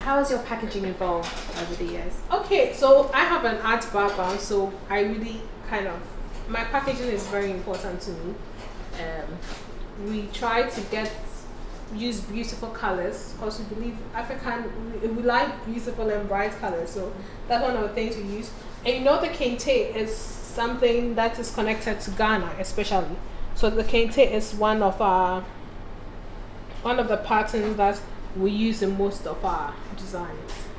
How has your packaging evolved over the years? Okay, so I have an art background, so I really my packaging is very important to me. We try to use beautiful colors because we believe we like beautiful and bright colors, so that's one of the things we use. And you know, the kente is something that is connected to Ghana especially, so the kente is one of the patterns that we use in most of our designs.